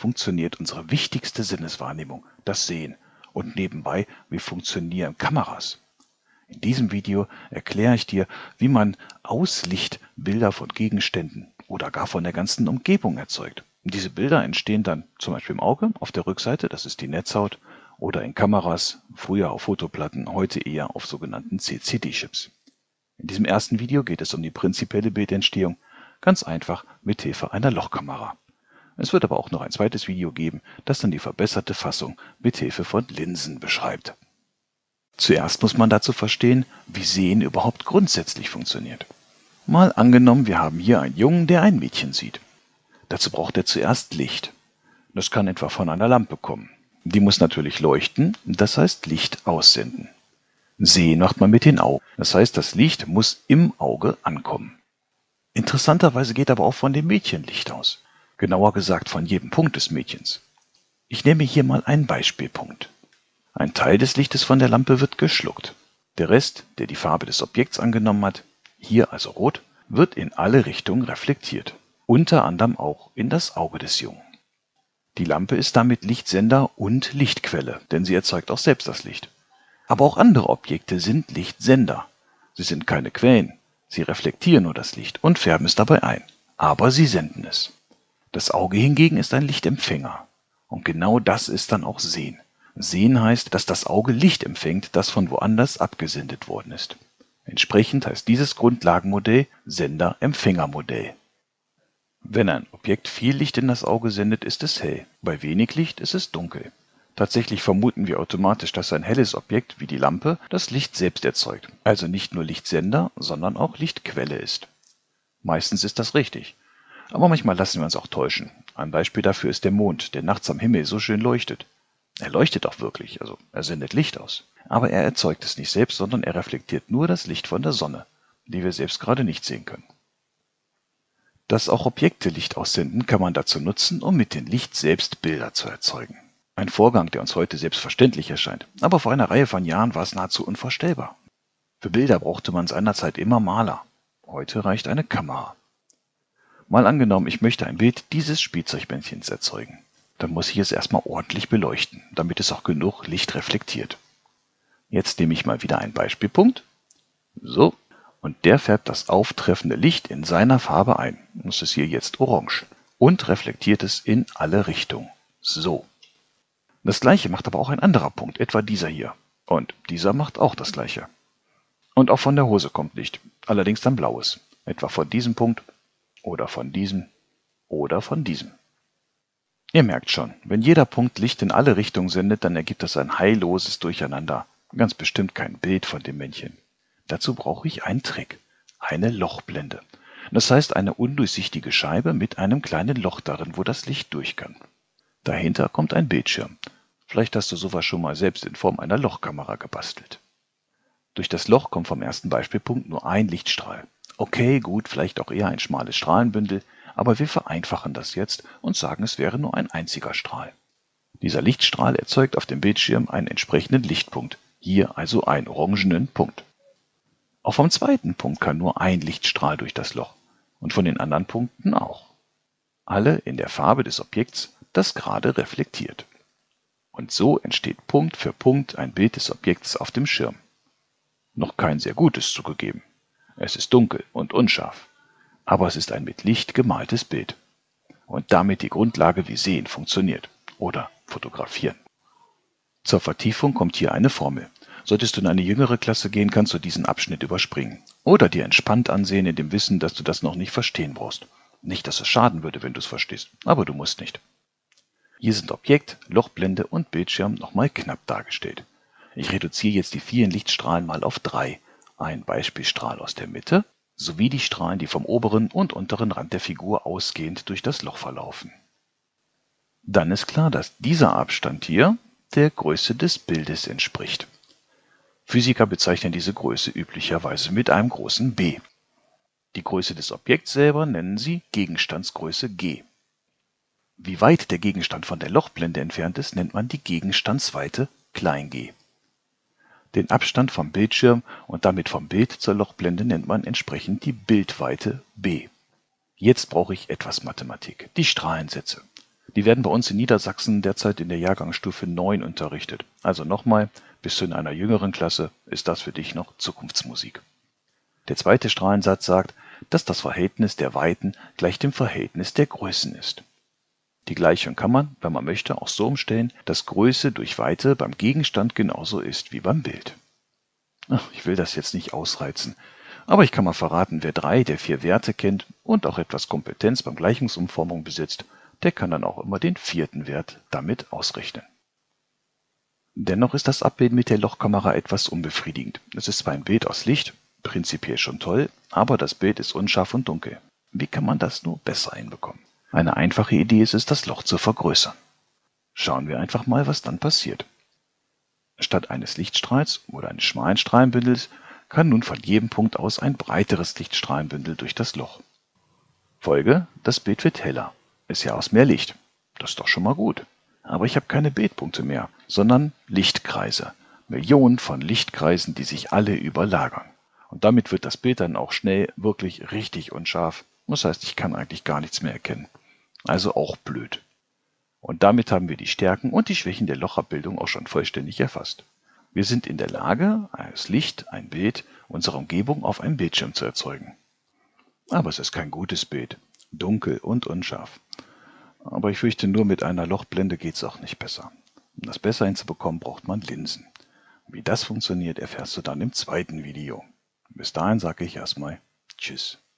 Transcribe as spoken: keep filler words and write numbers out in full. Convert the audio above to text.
funktioniert unsere wichtigste Sinneswahrnehmung, das Sehen. Und nebenbei, wie funktionieren Kameras? In diesem Video erkläre ich dir, wie man aus Licht Bilder von Gegenständen oder gar von der ganzen Umgebung erzeugt. Diese Bilder entstehen dann zum Beispiel im Auge, auf der Rückseite, das ist die Netzhaut, oder in Kameras, früher auf Fotoplatten, heute eher auf sogenannten C C D-Chips. In diesem ersten Video geht es um die prinzipielle Bildentstehung, ganz einfach mit Hilfe einer Lochkamera. Es wird aber auch noch ein zweites Video geben, das dann die verbesserte Fassung mit Hilfe von Linsen beschreibt. Zuerst muss man dazu verstehen, wie Sehen überhaupt grundsätzlich funktioniert. Mal angenommen, wir haben hier einen Jungen, der ein Mädchen sieht. Dazu braucht er zuerst Licht. Das kann etwa von einer Lampe kommen. Die muss natürlich leuchten, das heißt Licht aussenden. Sehen macht man mit den Augen, das heißt, das Licht muss im Auge ankommen. Interessanterweise geht aber auch von dem Mädchen Licht aus. Genauer gesagt von jedem Punkt des Mädchens. Ich nehme hier mal einen Beispielpunkt. Ein Teil des Lichtes von der Lampe wird geschluckt. Der Rest, der die Farbe des Objekts angenommen hat, hier also rot, wird in alle Richtungen reflektiert. Unter anderem auch in das Auge des Jungen. Die Lampe ist damit Lichtsender und Lichtquelle, denn sie erzeugt auch selbst das Licht. Aber auch andere Objekte sind Lichtsender. Sie sind keine Quellen, sie reflektieren nur das Licht und färben es dabei ein. Aber sie senden es. Das Auge hingegen ist ein Lichtempfänger. Und genau das ist dann auch Sehen. Sehen heißt, dass das Auge Licht empfängt, das von woanders abgesendet worden ist. Entsprechend heißt dieses Grundlagenmodell Sender-Empfänger-Modell. Wenn ein Objekt viel Licht in das Auge sendet, ist es hell. Bei wenig Licht ist es dunkel. Tatsächlich vermuten wir automatisch, dass ein helles Objekt wie die Lampe das Licht selbst erzeugt, also nicht nur Lichtsender, sondern auch Lichtquelle ist. Meistens ist das richtig, aber manchmal lassen wir uns auch täuschen. Ein Beispiel dafür ist der Mond, der nachts am Himmel so schön leuchtet. Er leuchtet auch wirklich, also er sendet Licht aus. Aber er erzeugt es nicht selbst, sondern er reflektiert nur das Licht von der Sonne, die wir selbst gerade nicht sehen können. Dass auch Objekte Licht aussenden, kann man dazu nutzen, um mit dem Licht selbst Bilder zu erzeugen. Ein Vorgang, der uns heute selbstverständlich erscheint, aber vor einer Reihe von Jahren war es nahezu unvorstellbar. Für Bilder brauchte man seinerzeit immer Maler. Heute reicht eine Kamera. Mal angenommen, ich möchte ein Bild dieses Spielzeugmännchens erzeugen. Dann muss ich es erstmal ordentlich beleuchten, damit es auch genug Licht reflektiert. Jetzt nehme ich mal wieder einen Beispielpunkt. So. Und der färbt das auftreffende Licht in seiner Farbe ein. Das ist hier jetzt orange. Und reflektiert es in alle Richtungen. So. Das gleiche macht aber auch ein anderer Punkt, etwa dieser hier. Und dieser macht auch das gleiche. Und auch von der Hose kommt Licht, allerdings dann blaues. Etwa von diesem Punkt oder von diesem oder von diesem. Ihr merkt schon, wenn jeder Punkt Licht in alle Richtungen sendet, dann ergibt das ein heilloses Durcheinander. Ganz bestimmt kein Bild von dem Männchen. Dazu brauche ich einen Trick, eine Lochblende. Das heißt eine undurchsichtige Scheibe mit einem kleinen Loch darin, wo das Licht durch kann. Dahinter kommt ein Bildschirm. Vielleicht hast du sowas schon mal selbst in Form einer Lochkamera gebastelt. Durch das Loch kommt vom ersten Beispielpunkt nur ein Lichtstrahl. Okay, gut, vielleicht auch eher ein schmales Strahlenbündel, aber wir vereinfachen das jetzt und sagen, es wäre nur ein einziger Strahl. Dieser Lichtstrahl erzeugt auf dem Bildschirm einen entsprechenden Lichtpunkt, hier also einen orangenen Punkt. Auch vom zweiten Punkt kann nur ein Lichtstrahl durch das Loch und von den anderen Punkten auch. Alle in der Farbe des Objekts, das gerade reflektiert. Und so entsteht Punkt für Punkt ein Bild des Objekts auf dem Schirm. Noch kein sehr gutes zugegeben. Es ist dunkel und unscharf, aber es ist ein mit Licht gemaltes Bild. Und damit die Grundlage, wie Sehen funktioniert oder Fotografieren. Zur Vertiefung kommt hier eine Formel. Solltest du in eine jüngere Klasse gehen, kannst du diesen Abschnitt überspringen. Oder dir entspannt ansehen in dem Wissen, dass du das noch nicht verstehen brauchst. Nicht, dass es schaden würde, wenn du es verstehst, aber du musst nicht. Hier sind Objekt, Lochblende und Bildschirm nochmal knapp dargestellt. Ich reduziere jetzt die vielen Lichtstrahlen mal auf drei. Ein Beispielstrahl aus der Mitte, sowie die Strahlen, die vom oberen und unteren Rand der Figur ausgehend durch das Loch verlaufen. Dann ist klar, dass dieser Abstand hier der Größe des Bildes entspricht. Physiker bezeichnen diese Größe üblicherweise mit einem großen B. Die Größe des Objekts selber nennen sie Gegenstandsgröße G. Wie weit der Gegenstand von der Lochblende entfernt ist, nennt man die Gegenstandsweite g. Den Abstand vom Bildschirm und damit vom Bild zur Lochblende nennt man entsprechend die Bildweite b. Jetzt brauche ich etwas Mathematik, die Strahlensätze. Die werden bei uns in Niedersachsen derzeit in der Jahrgangsstufe neun unterrichtet. Also nochmal, bist du in einer jüngeren Klasse, ist das für dich noch Zukunftsmusik. Der zweite Strahlensatz sagt, dass das Verhältnis der Weiten gleich dem Verhältnis der Größen ist. Die Gleichung kann man, wenn man möchte, auch so umstellen, dass Größe durch Weite beim Gegenstand genauso ist wie beim Bild. Ach, ich will das jetzt nicht ausreizen, aber ich kann mal verraten, wer drei der vier Werte kennt und auch etwas Kompetenz beim Gleichungsumformung besitzt, der kann dann auch immer den vierten Wert damit ausrechnen. Dennoch ist das Abbilden mit der Lochkamera etwas unbefriedigend. Es ist zwar ein Bild aus Licht, prinzipiell schon toll, aber das Bild ist unscharf und dunkel. Wie kann man das nur besser hinbekommen? Eine einfache Idee ist es, das Loch zu vergrößern. Schauen wir einfach mal, was dann passiert. Statt eines Lichtstrahls oder eines schmalen Strahlenbündels kann nun von jedem Punkt aus ein breiteres Lichtstrahlenbündel durch das Loch. Folge: Das Bild wird heller. Ist ja aus mehr Licht. Das ist doch schon mal gut. Aber ich habe keine Bildpunkte mehr, sondern Lichtkreise. Millionen von Lichtkreisen, die sich alle überlagern. Und damit wird das Bild dann auch schnell wirklich richtig unscharf. Das heißt, ich kann eigentlich gar nichts mehr erkennen. Also auch blöd. Und damit haben wir die Stärken und die Schwächen der Lochabbildung auch schon vollständig erfasst. Wir sind in der Lage, als Licht, ein Bild, unsere Umgebung auf einem Bildschirm zu erzeugen. Aber es ist kein gutes Bild. Dunkel und unscharf. Aber ich fürchte, nur mit einer Lochblende geht es auch nicht besser. Um das besser hinzubekommen, braucht man Linsen. Wie das funktioniert, erfährst du dann im zweiten Video. Bis dahin sage ich erstmal Tschüss.